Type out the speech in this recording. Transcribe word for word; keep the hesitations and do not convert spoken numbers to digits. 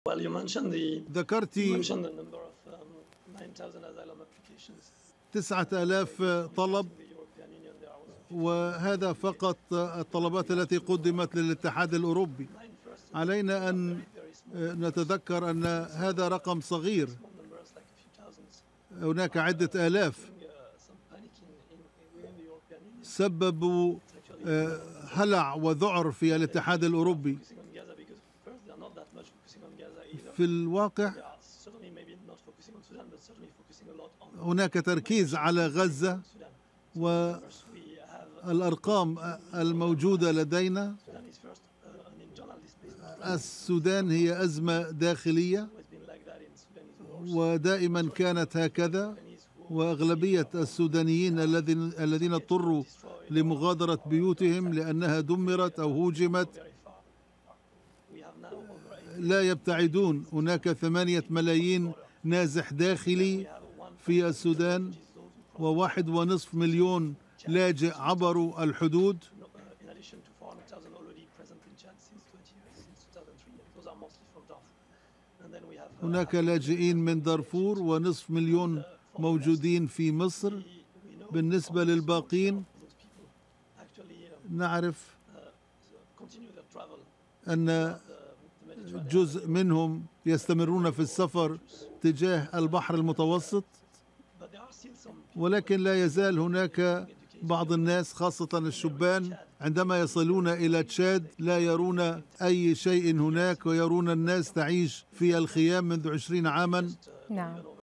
ذكرت تسعة آلاف طلب، وهذا فقط الطلبات التي قدمت للاتحاد الأوروبي. علينا أن نتذكر أن هذا رقم صغير، هناك عدة آلاف سببوا هلع وذعر في الاتحاد الأوروبي. في الواقع هناك تركيز على غزة، والأرقام الموجودة لدينا السودان هي أزمة داخلية، ودائما كانت هكذا، وأغلبية السودانيين الذين الذين اضطروا لمغادرة بيوتهم لأنها دمرت أو هوجمت لا يبتعدون. هناك ثمانية ملايين نازح داخلي في السودان، وواحد ونصف مليون لاجئ عبروا الحدود. هناك لاجئين من دارفور، ونصف مليون موجودين في مصر. بالنسبة للباقين نعرف أن جزء منهم يستمرون في السفر تجاه البحر المتوسط، ولكن لا يزال هناك بعض الناس خاصة الشبان عندما يصلون إلى تشاد لا يرون أي شيء هناك، ويرون الناس تعيش في الخيام منذ عشرين عاما. نعم.